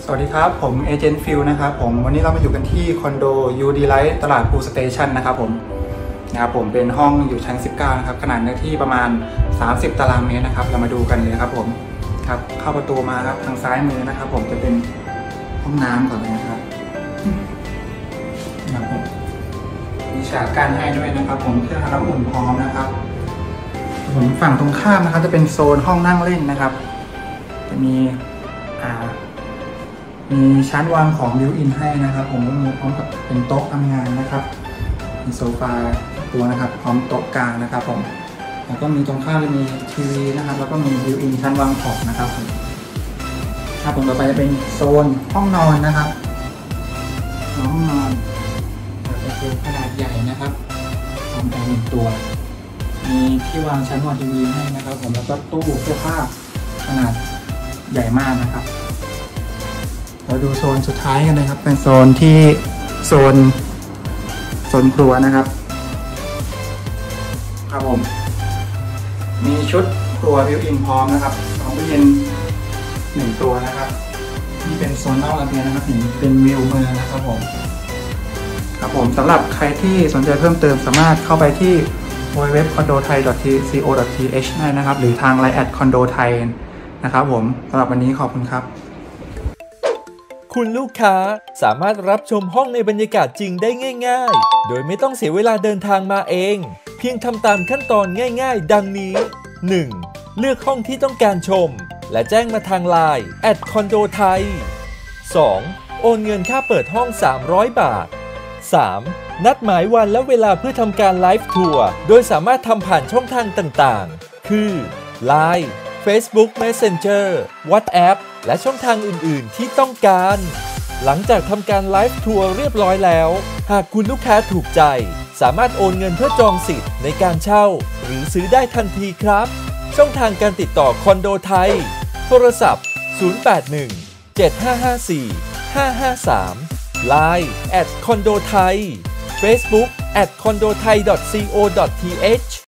สวัสดีครับผมเอเจนต์ฟิลนะครับผมวันนี้เรามาอยู่กันที่คอนโดยูดีไลท์ตลาดพูลสเตชันนะครับผมเป็นห้องอยู่ชั้น19นะครับขนาดเนื้อที่ประมาณ30ตารางเมตรนะครับเรามาดูกันเลยครับผมครับเข้าประตูมาครับทางซ้ายมือนะครับผมจะเป็นห้องน้ำก่อนเลยนะครับผมมีฉากกั้นให้ด้วยนะครับผมเครื่องทำน้ำอุ่นพร้อมนะครับผมฝั่งตรงข้ามนะครับจะเป็นโซนห้องนั่งเล่นนะครับจะมีชั้นวางของบิวอินให้นะครับผมก็มีพร้อมกับเป็นโต๊ะทำงานนะครับมีโซฟาตัวนะครับพร้อมโต๊ะกลางนะครับผมแล้วก็มีตรงข้ามจะมีทีวีนะครับแล้วก็มีบิวอินชั้นวางของนะครับผมต่อไปจะเป็นโซนห้องนอนนะครับห้องนอนเป็นขนาดใหญ่นะครับพร้อมแอร์1ตัวมีที่วางชั้นวางทีวีให้นะครับผมแล้วก็ตู้เสื้อผ้าขนาดใหญ่มากนะครับเราดูโซนสุดท้ายกันเลยครับเป็นโซนที่โซนครัวนะครับครับผมมีชุดครัวบิวอินพร้อมนะครับของตู้เย็น1ตัวนะครับนี่เป็นโซนนอกระเบียงนะครับเป็นวิวเมืองนะครับผมสำหรับใครที่สนใจเพิ่มเติมสามารถเข้าไปที่ www.condothai.co.th ได้นะครับหรือทาง Line @condothai นะครับผมสำหรับวันนี้ขอบคุณครับคุณลูกค้าสามารถรับชมห้องในบรรยากาศจริงได้ง่ายๆโดยไม่ต้องเสียเวลาเดินทางมาเองเพียงทำตามขั้นตอนง่ายๆดังนี้ 1. เลือกห้องที่ต้องการชมและแจ้งมาทาง Line @condothai 2. โอนเงินค่าเปิดห้อง300 บาท 3. นัดหมายวันและเวลาเพื่อทำการไลฟ์ทัวร์โดยสามารถทำผ่านช่องทางต่างๆคือ Line Facebook Messenger WhatsApp และช่องทางอื่นๆที่ต้องการหลังจากทำการไลฟ์ทัวร์เรียบร้อยแล้วหากคุณลูกค้าถูกใจสามารถโอนเงินเพื่อจองสิทธิ์ในการเช่าหรือซื้อได้ทันทีครับช่องทางการติดต่อคอนโดไทยโทรศัพท์081 7554 553 Line @condothai Facebook @condothai.co.th